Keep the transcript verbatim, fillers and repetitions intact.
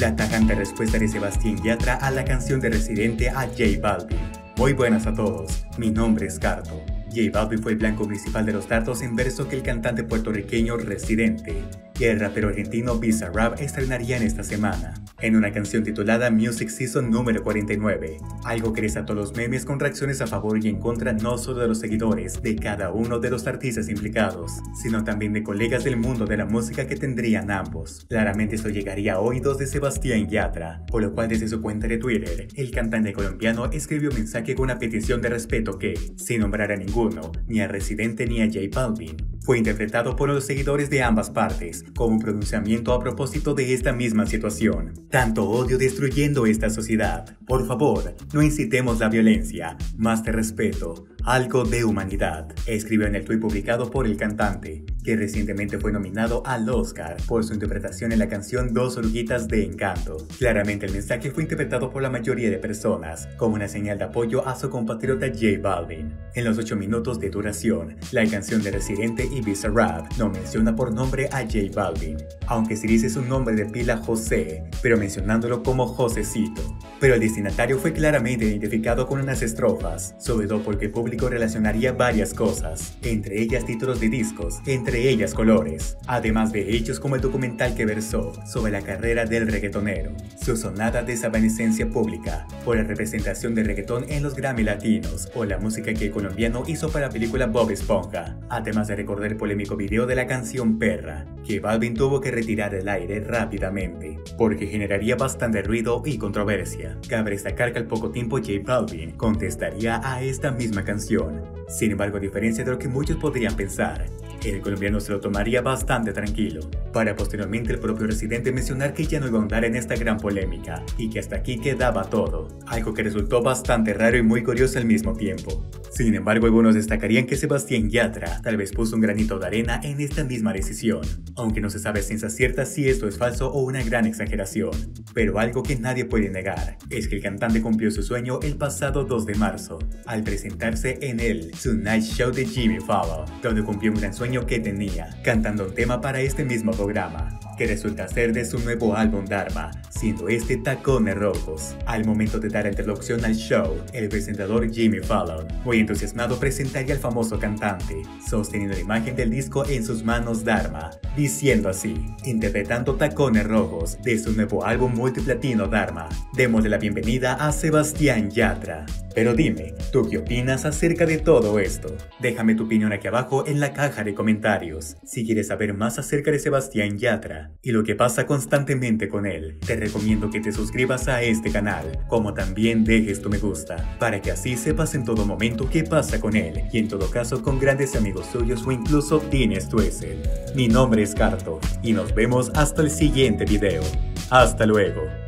La tajante respuesta de Sebastián Yatra a la canción de Residente a J Balvin. Muy buenas a todos, mi nombre es Carto. J Balvin fue el blanco principal de los dardos en verso que el cantante puertorriqueño Residente y el rapero argentino Bizarrap estrenarían esta semana, en una canción titulada Music Season número cuarenta y nueve, algo que desató los memes con reacciones a favor y en contra no solo de los seguidores de cada uno de los artistas implicados, sino también de colegas del mundo de la música que tendrían ambos. Claramente esto llegaría a oídos de Sebastián Yatra, por lo cual desde su cuenta de Twitter, el cantante colombiano escribió un mensaje con una petición de respeto que, sin nombrar a ninguno, ni a Residente ni a J Balvin, fue interpretado por los seguidores de ambas partes como un pronunciamiento a propósito de esta misma situación. Tanto odio destruyendo esta sociedad. Por favor, no incitemos la violencia, más de respeto, algo de humanidad, escribió en el tuit publicado por el cantante, que recientemente fue nominado al Oscar por su interpretación en la canción Dos Oruguitas de Encanto. Claramente el mensaje fue interpretado por la mayoría de personas como una señal de apoyo a su compatriota J Balvin. En los ocho minutos de duración, la canción de Residente y Bizarrap no menciona por nombre a J Balvin, aunque se dice su nombre de pila José, pero mencionándolo como Josecito. Pero el destinatario fue claramente identificado con unas estrofas, sobre todo porque el público relacionaría varias cosas, entre ellas títulos de discos, entre ellas colores, además de hechos como el documental que versó sobre la carrera del reggaetonero, su sonada desavanecencia pública por la representación del reggaetón en los Grammy Latinos o la música que el colombiano hizo para la película Bob Esponja, además de recordar el polémico video de la canción Perra, que Balvin tuvo que retirar del aire rápidamente, porque generaría bastante ruido y controversia. Cabe destacar que al poco tiempo J Balvin contestaría a esta misma canción. Sin embargo, a diferencia de lo que muchos podrían pensar, el colombiano se lo tomaría bastante tranquilo, para posteriormente el propio Residente mencionar que ya no iba a andar en esta gran polémica y que hasta aquí quedaba todo, algo que resultó bastante raro y muy curioso al mismo tiempo. Sin embargo, algunos destacarían que Sebastián Yatra tal vez puso un granito de arena en esta misma decisión, aunque no se sabe a ciencia cierta si esto es falso o una gran exageración. Pero algo que nadie puede negar es que el cantante cumplió su sueño el pasado dos de marzo, al presentarse en el Tonight Show de Jimmy Fallon, donde cumplió un gran sueño que tenía, cantando un tema para este mismo programa, que resulta ser de su nuevo álbum Dharma, siendo este Tacones Rojos. Al momento de dar la introducción al show, el presentador Jimmy Fallon, muy entusiasmado, presentaría al famoso cantante, sosteniendo la imagen del disco en sus manos Dharma, diciendo así, interpretando Tacones Rojos de su nuevo álbum multiplatino Dharma. Démosle la bienvenida a Sebastián Yatra. Pero dime, ¿tú qué opinas acerca de todo esto? Déjame tu opinión aquí abajo en la caja de comentarios. Si quieres saber más acerca de Sebastián Yatra y lo que pasa constantemente con él, te recomiendo que te suscribas a este canal, como también dejes tu me gusta, para que así sepas en todo momento qué pasa con él, y en todo caso con grandes amigos suyos o incluso tienes tú es él. Mi nombre es Carto, y nos vemos hasta el siguiente video. Hasta luego.